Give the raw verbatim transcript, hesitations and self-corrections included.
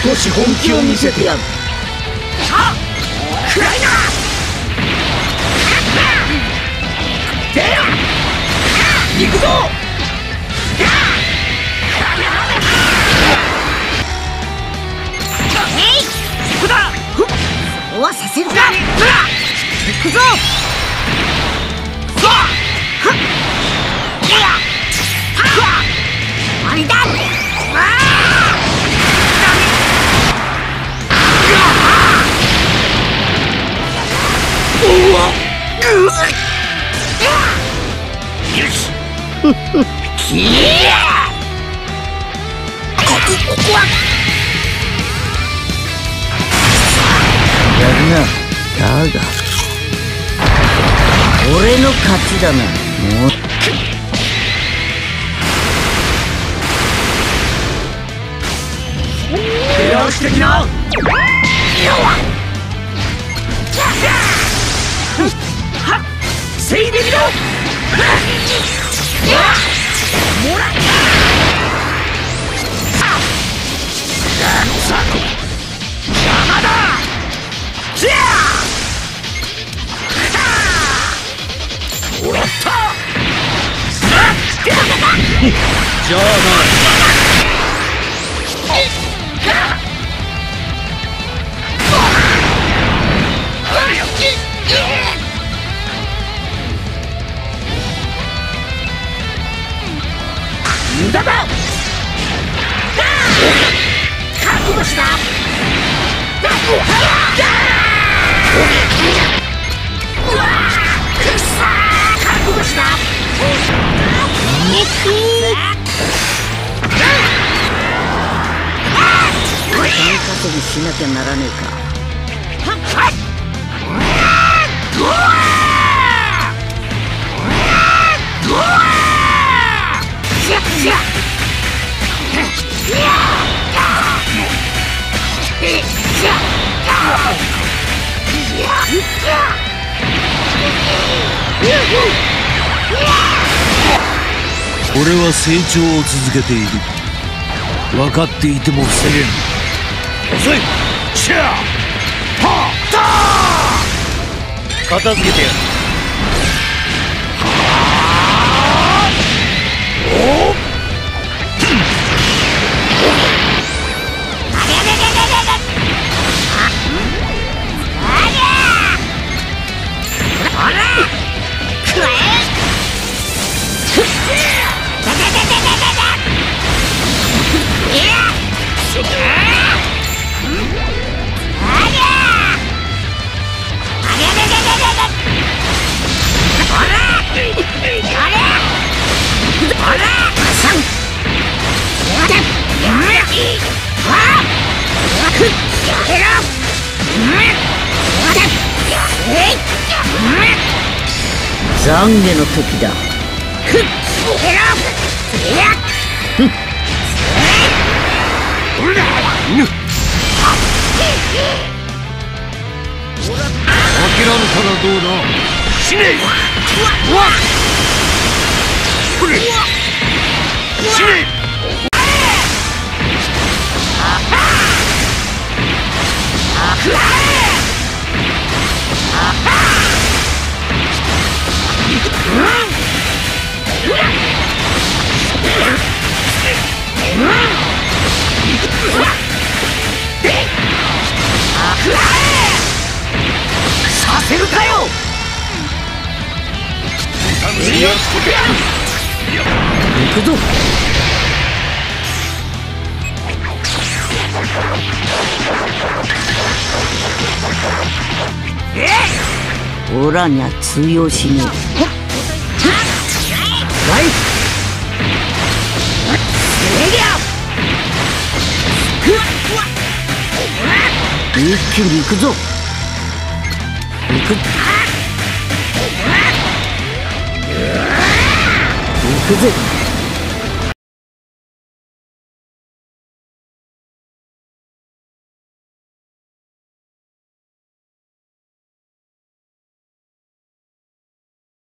少し本気を見せてやる。さあ暗いな。でや行くぞ。そこだ。そうはさせるか。行くぞ。さあ終わりだ。よしきやここはやるな。だが俺の勝ちだな。もう出直してきな。よっセイビリだ。もらった邪魔だ。もらった。じゃあな。無駄だ。覚悟した。覚悟した。金稼ぎしなきゃならねえか。 俺は成長を続けている。分かっていても防げん。遅い。シャーはー片付けてやる。おっ懺悔の時だ。 諦めたらどうだ。死ね。死ね。 させるかよ。行くぞ。オラにゃ通用しねえ。はい一気に行くぞ。行く行くぜ。